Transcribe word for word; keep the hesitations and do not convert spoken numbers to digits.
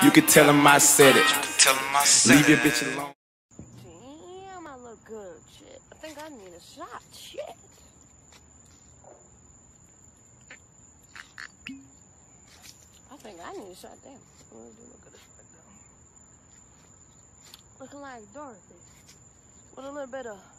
You can tell him I said it. Tell him I said Leave your it. bitch alone. Damn, I look good. Shit. I think I need a shot. Shit. I think I need a shot. Damn. I really do look good as fuck, though. Looking like Dorothy. With a little bit of